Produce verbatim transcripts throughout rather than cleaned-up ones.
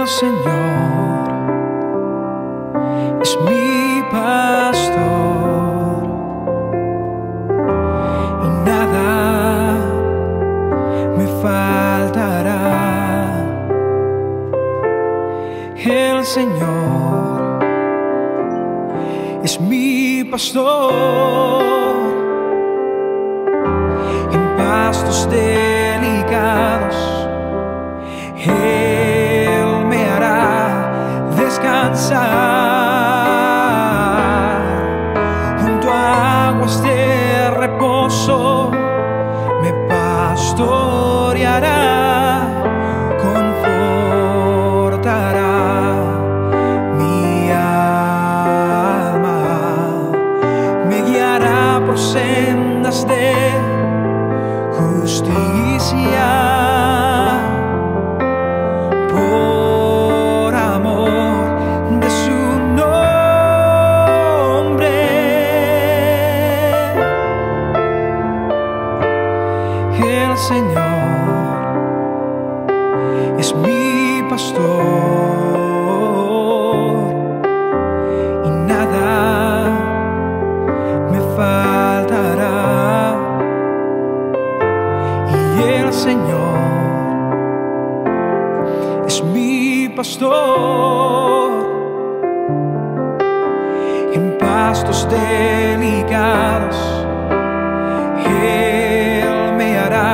Señor es mi pastor y nada me faltará. El Señor es mi pastor, en pastos delicados Él me hará descansar. Junto a aguas de reposo me pastoreará, confortará mi alma, me guiará por sendas de justicia, por amor de su nombre. El Señor es mi pastor y nada me faltará. Y el Señor es mi pastor, en pastos delicados Él me hará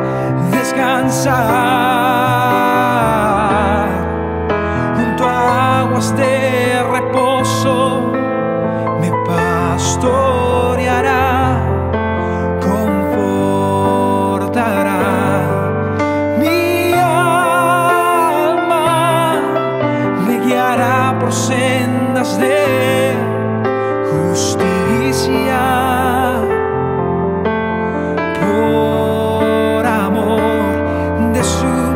descansar. Junto a aguas de reposo me pastoreará, confortará mi alma, me guiará por sendas de justicia, por amor de su